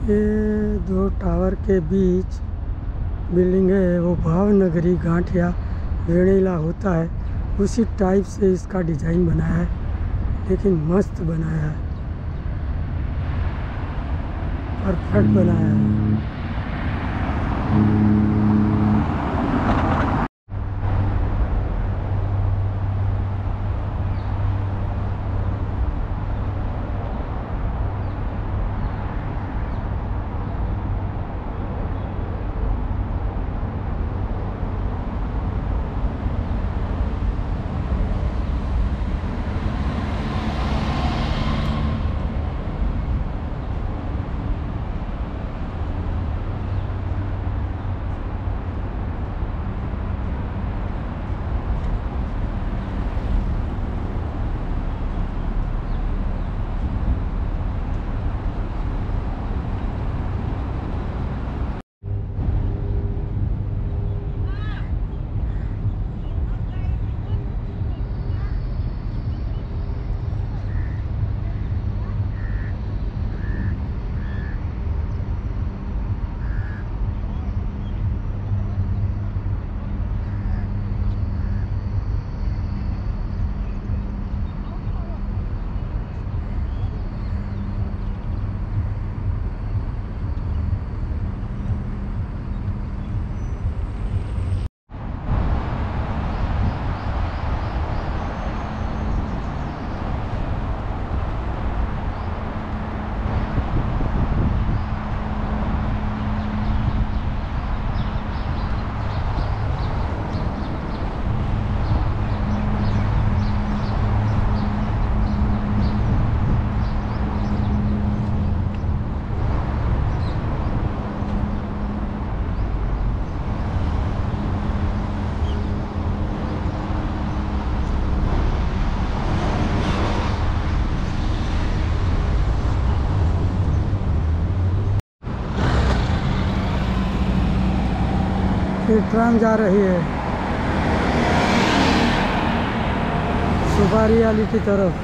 ये दो टावर के बीच बिल्डिंग है, वो भावनगरी गांठिया वेणीला होता है उसी टाइप से इसका डिज़ाइन बनाया है, लेकिन मस्त बनाया है, परफेक्ट बनाया है। ये ट्राम जा रही है सुपारी वाली की तरफ।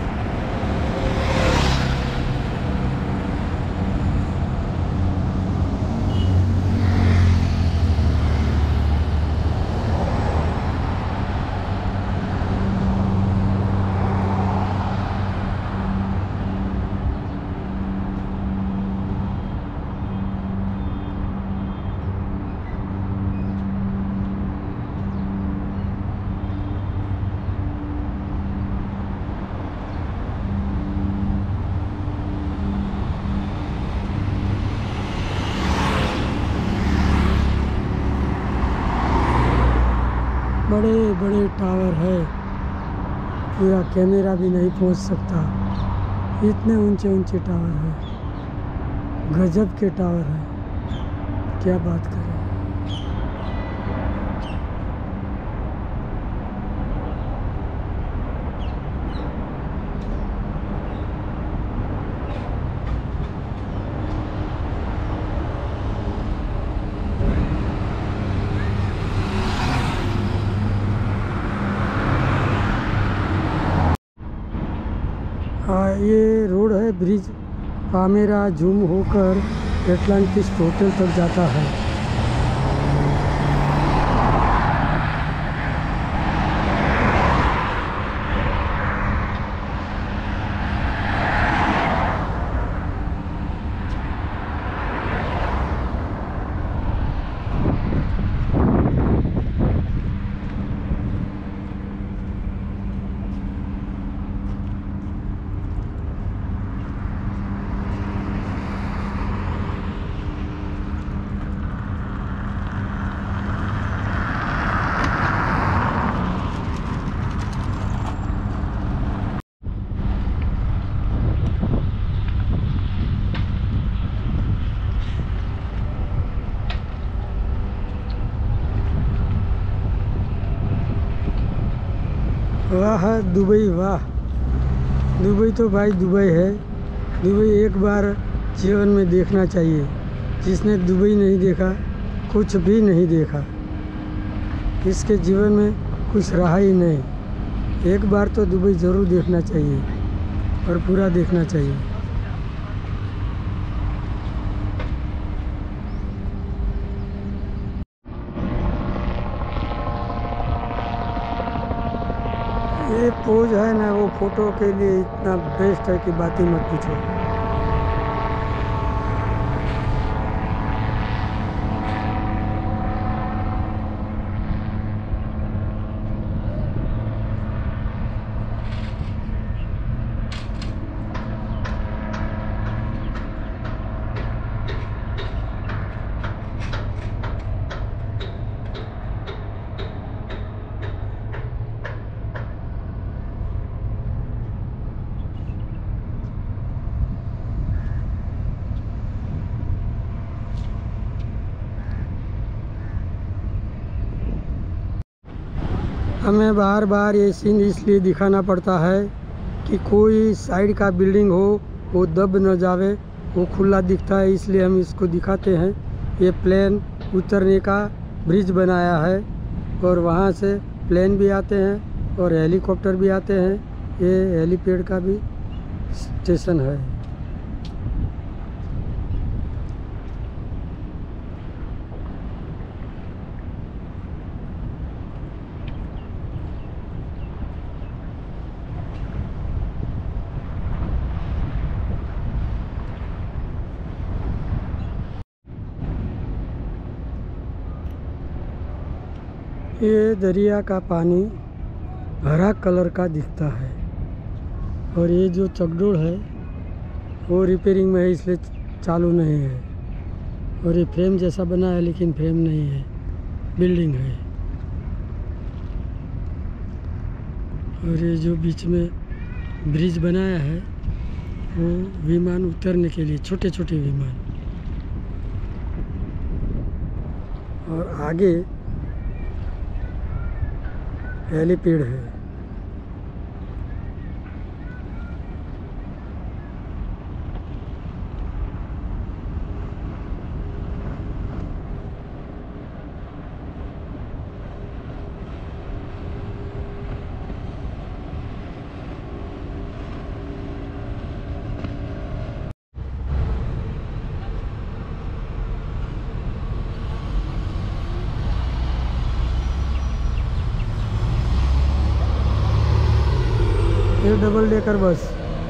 बड़े बड़े टावर है, पूरा कैमरा भी नहीं पहुंच सकता, इतने ऊंचे ऊंचे टावर है, गजब के टावर है, क्या बात करें। ये रोड है ब्रिज पामेरा जूम होकर एटलांटिस होटल तक जाता है। वाह दुबई, वाह दुबई तो भाई दुबई है। दुबई एक बार जीवन में देखना चाहिए, जिसने दुबई नहीं देखा कुछ भी नहीं देखा, इसके जीवन में कुछ रहा ही नहीं। एक बार तो दुबई ज़रूर देखना चाहिए और पूरा देखना चाहिए। ये पोज है ना, वो फोटो के लिए इतना बेस्ट है कि बात ही मत पूछो। हमें बार बार ये सीन इसलिए दिखाना पड़ता है कि कोई साइड का बिल्डिंग हो वो दब न जावे, वो खुला दिखता है, इसलिए हम इसको दिखाते हैं। ये प्लेन उतरने का ब्रिज बनाया है और वहाँ से प्लेन भी आते हैं और हेलीकॉप्टर भी आते हैं। ये हेलीपैड का भी स्टेशन है। ये दरिया का पानी हरा कलर का दिखता है और ये जो चकडोल है वो रिपेयरिंग में है, इसलिए चालू नहीं है। और ये फ्रेम जैसा बना है लेकिन फ्रेम नहीं है, बिल्डिंग है। और ये जो बीच में ब्रिज बनाया है वो विमान उतरने के लिए, छोटे छोटे विमान। और आगे हेलीपैड है। ये डबल डेकर बस,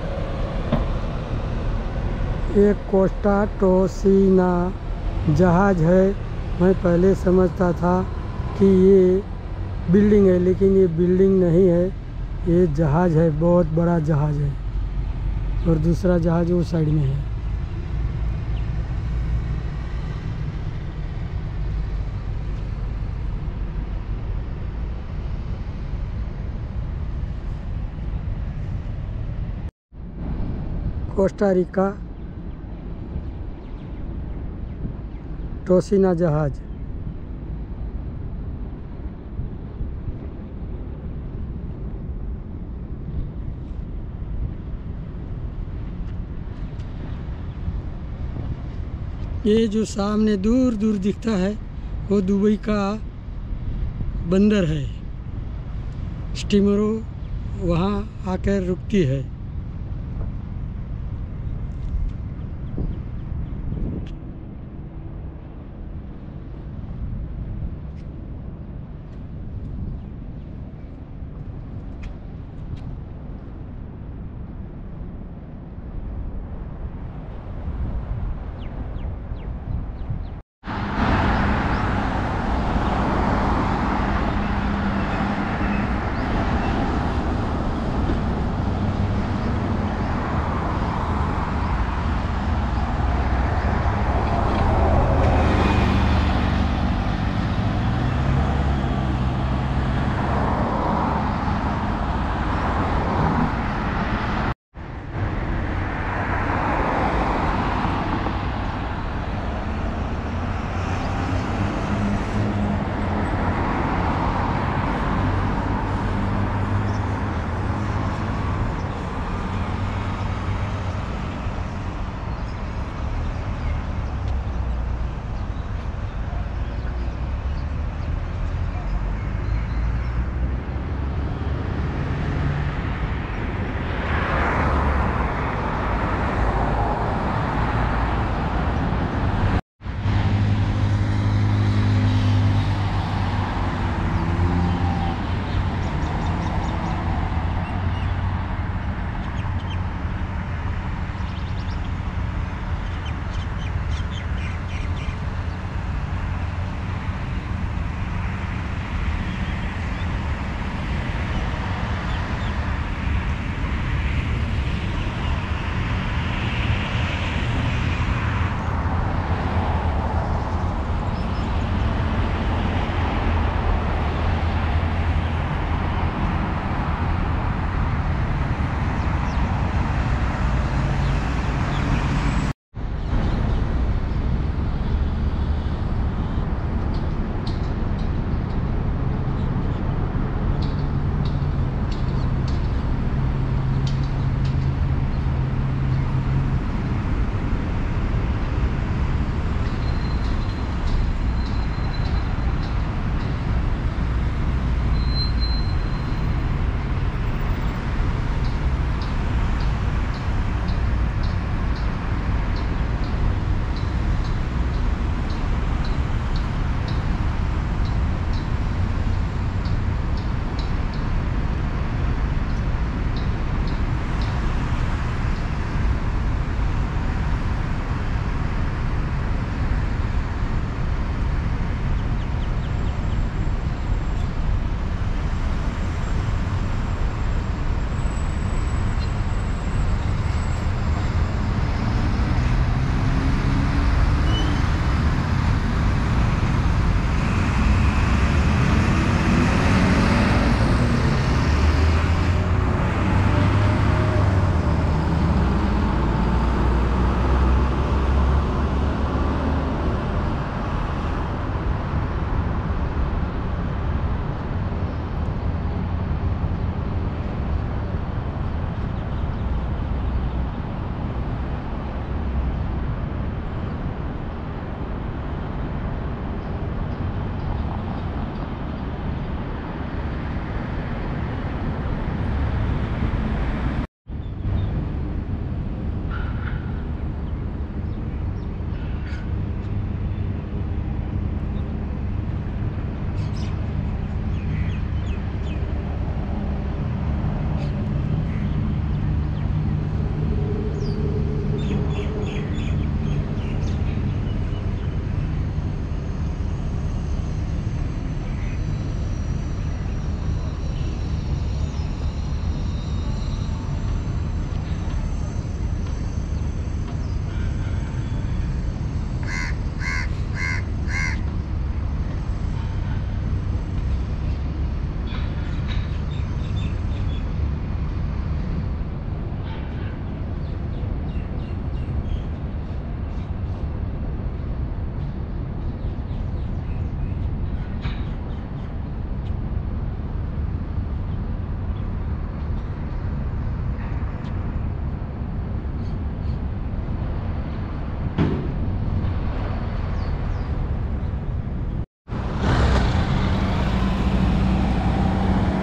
ये कोस्टा टोसिना जहाज़ है। मैं पहले समझता था कि ये बिल्डिंग है, लेकिन ये बिल्डिंग नहीं है, ये जहाज़ है, बहुत बड़ा जहाज़ है। और दूसरा जहाज़ वो साइड में है। कोस्टा रिका टोसिना जहाज़। ये जो सामने दूर दूर दिखता है वो दुबई का बंदर है। स्टीमरों वहाँ आकर रुकती है।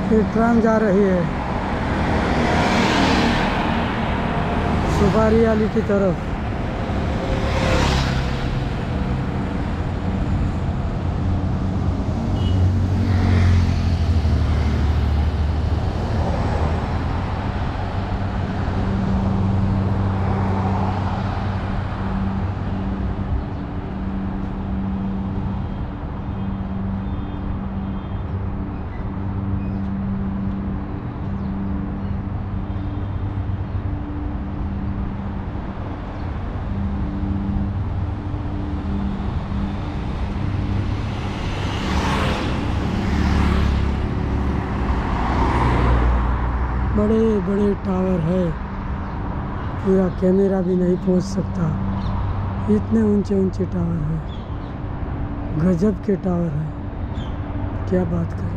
ये ट्राम जा रही है सुपारी वाली की तरफ। बड़े बड़े टावर है, पूरा कैमरा भी नहीं पहुंच सकता, इतने ऊंचे ऊंचे टावर है, गजब के टावर है, क्या बात करें।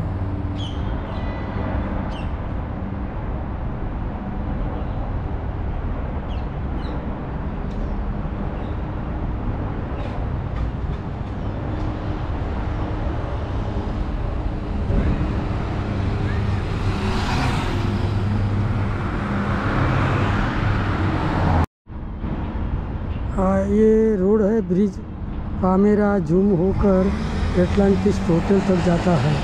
ये रोड है ब्रिज पामेरा जूम होकर एटलांटिस होटल तक जाता है।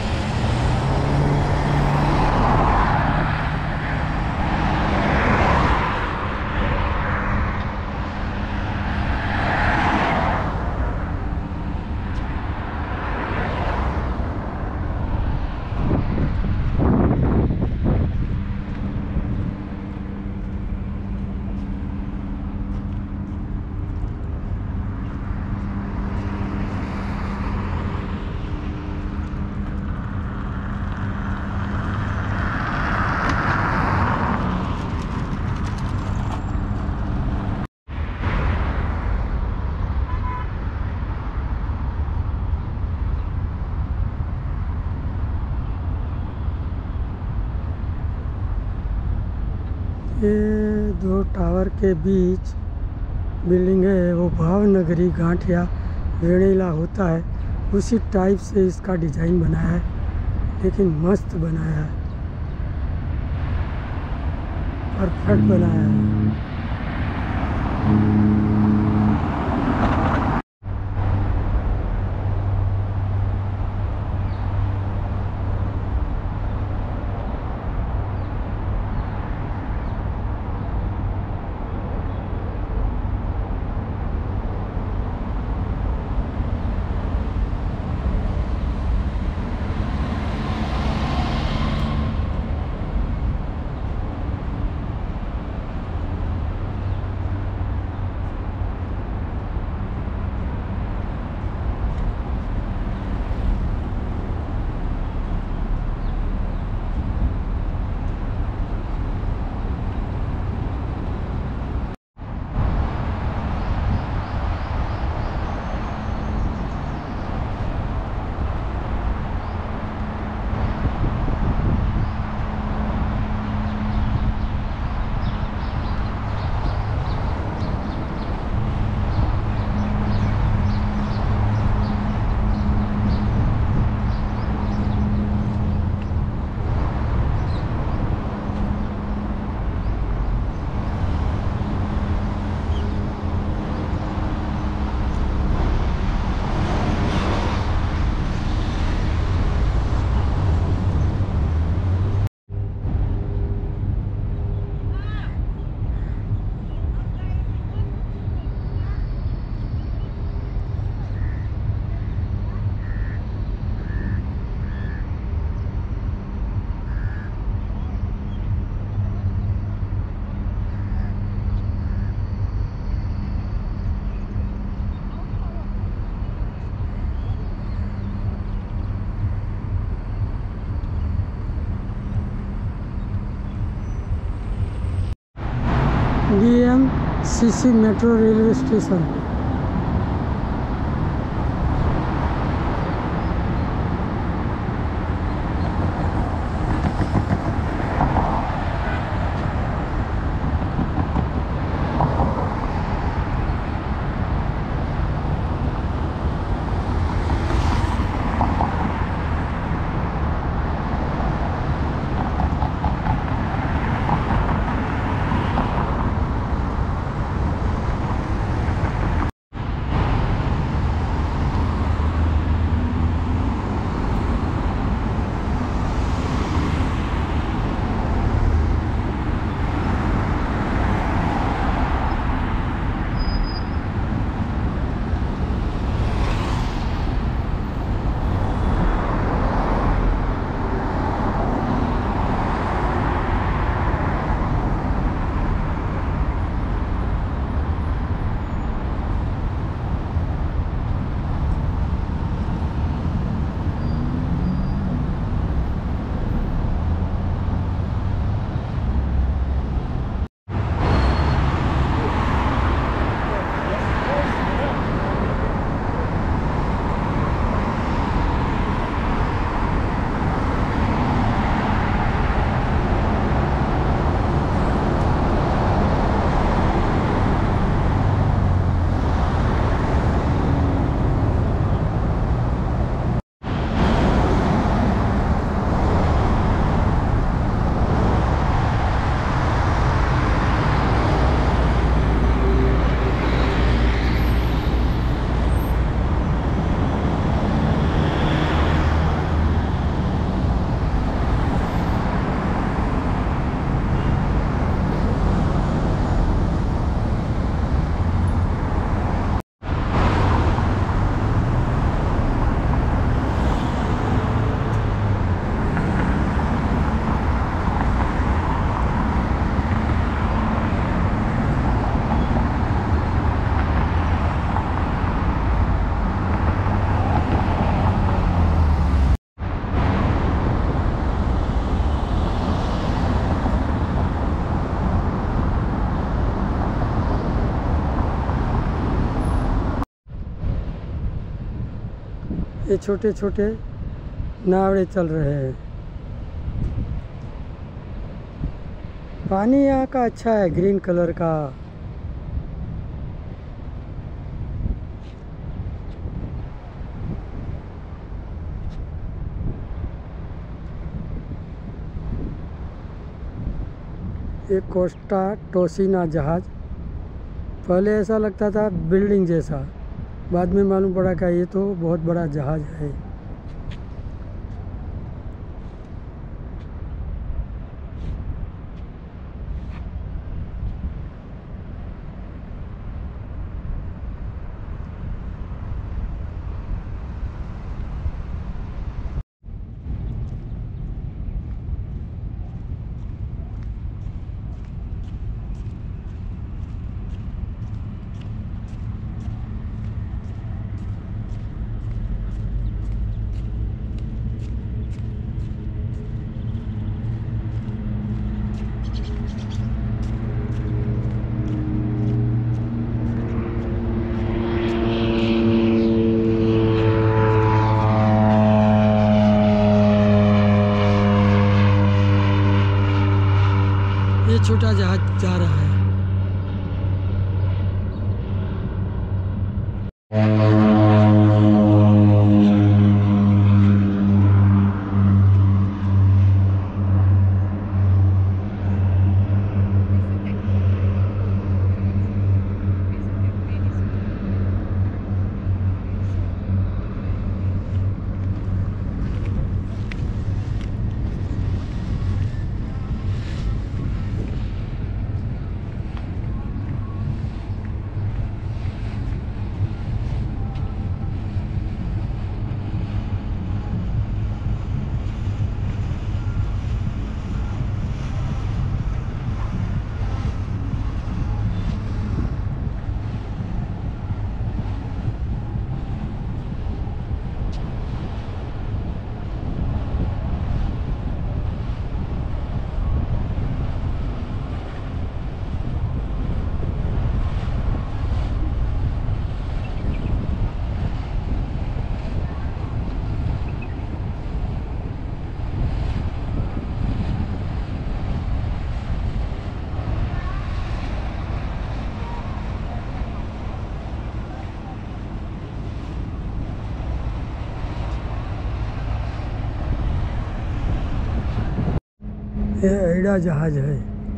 ये दो टावर के बीच बिल्डिंग है, वो भावनगरी गांठिया वेणीला होता है, उसी टाइप से इसका डिज़ाइन बनाया है, लेकिन मस्त बनाया है, परफेक्ट बनाया है। BMCC metro railway station. ये छोटे छोटे नावड़े चल रहे हैं। पानी यहाँ का अच्छा है, ग्रीन कलर का। एक कोस्टा टोसिना जहाज़, पहले ऐसा लगता था बिल्डिंग जैसा, बाद में मालूम पड़ा कि ये तो बहुत बड़ा जहाज़ है। ये छोटा जहाज जा रहा है। ये एडा जहाज है।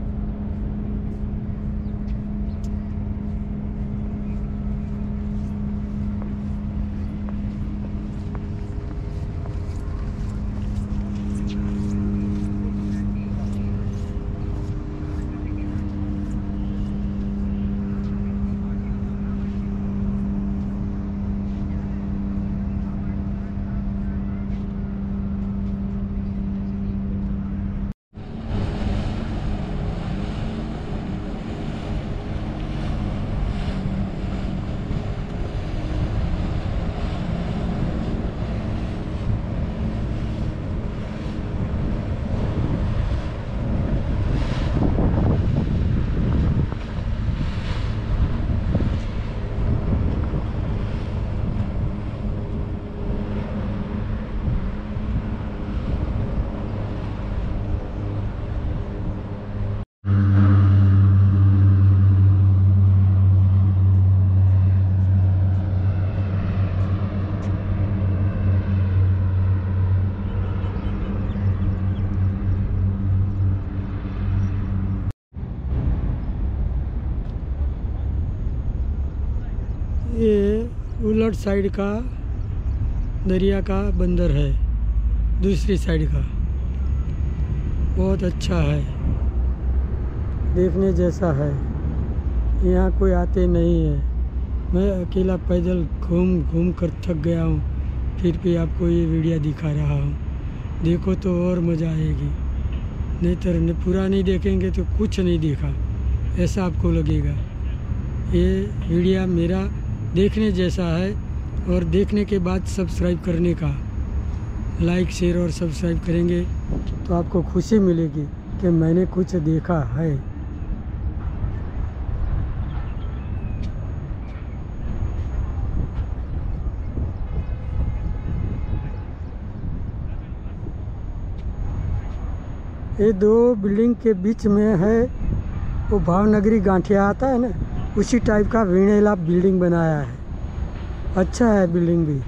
ये उलट साइड का दरिया का बंदर है, दूसरी साइड का। बहुत अच्छा है, देखने जैसा है। यहाँ कोई आते नहीं है। मैं अकेला पैदल घूम घूम कर थक गया हूँ, फिर भी आपको ये वीडियो दिखा रहा हूँ। देखो तो और मज़ा आएगी, नहीं तो पूरा नहीं देखेंगे तो कुछ नहीं देखा ऐसा आपको लगेगा। ये वीडियो मेरा देखने जैसा है, और देखने के बाद सब्सक्राइब करने का, लाइक शेयर और सब्सक्राइब करेंगे तो आपको खुशी मिलेगी कि मैंने कुछ देखा है। ये दो बिल्डिंग के बीच में है वो भावनगरी गांठिया आता है ना, उसी टाइप का वीणेला बिल्डिंग बनाया है। अच्छा है बिल्डिंग भी।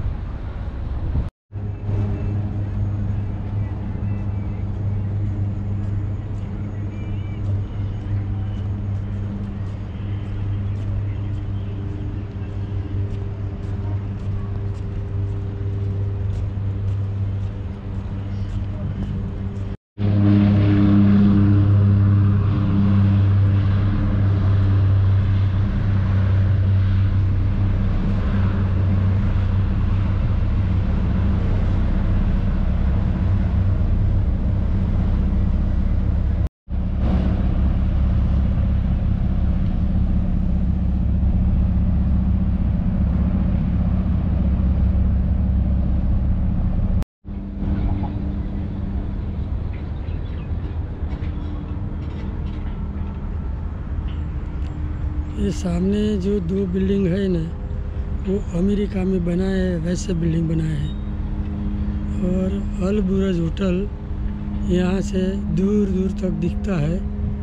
ये सामने जो दो बिल्डिंग है ना, वो अमेरिका में बनाए है, वैसे बिल्डिंग बनाए हैं। और अल बुरज होटल यहाँ से दूर दूर तक दिखता है।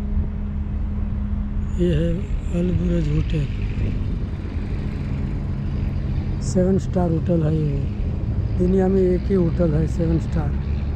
ये है Al Burj hotel, 7 star hotel है ये। दुनिया में एक ही होटल है 7 स्टार।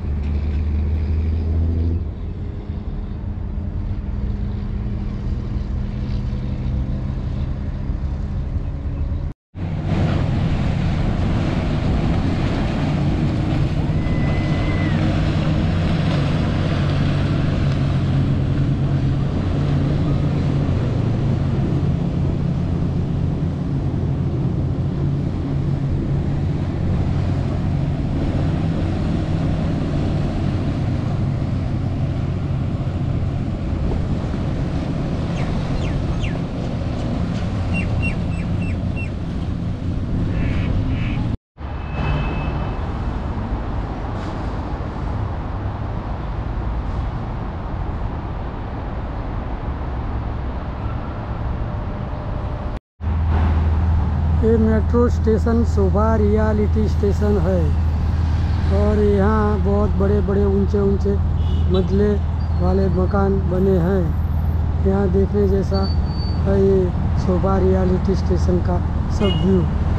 ये metro station Sobha realty station है। और यहाँ बहुत बड़े बड़े ऊंचे ऊंचे मंजिले वाले मकान बने हैं। यहाँ देखने जैसा है ये शोभा रियलिटी स्टेशन का सब व्यू।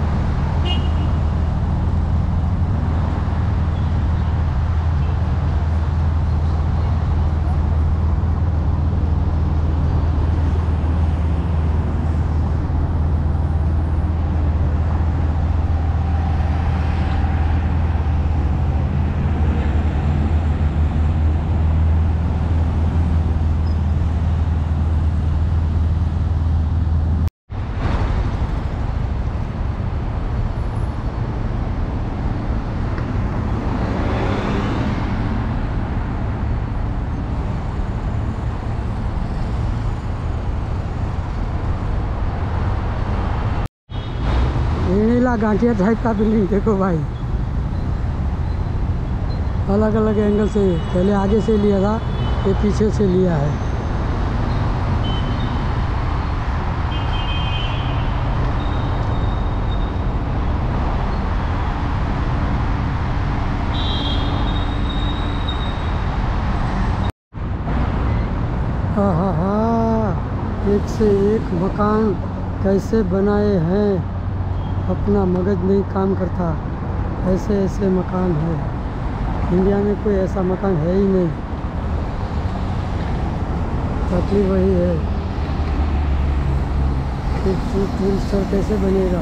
वीणेला गांठिया टाइप का बिल्डिंग देखो भाई, अलग अलग एंगल से। पहले आगे से लिया था, ये पीछे से लिया है। एक से एक मकान कैसे बनाए हैं, अपना मगज नहीं काम करता। ऐसे ऐसे मकान है, इंडिया में कोई ऐसा मकान है ही नहीं। तकलीफ वही है कि टूल स्टोर कैसे बनेगा।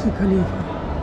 बुर्ज खलीफा।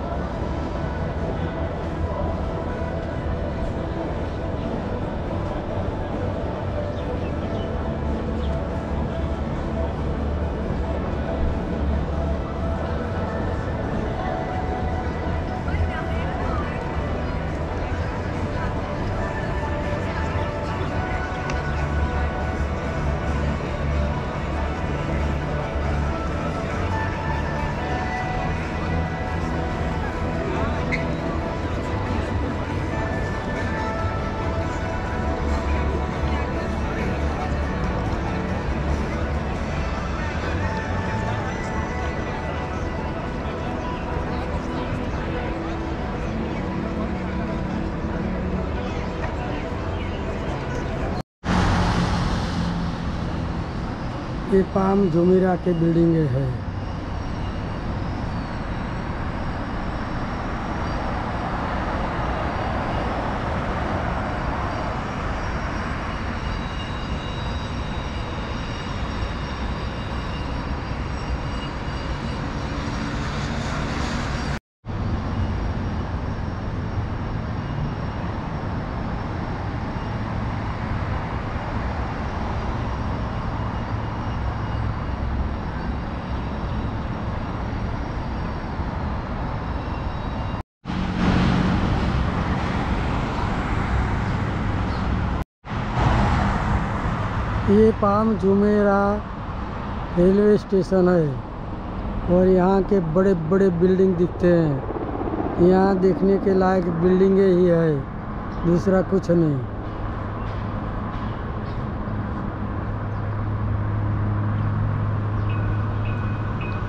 ये पाम जुमेरा के बिल्डिंग है। ये पाम जुमेरा रेलवे स्टेशन है और यहाँ के बड़े बड़े बिल्डिंग दिखते हैं। यहाँ देखने के लायक बिल्डिंगें ही है, दूसरा कुछ नहीं।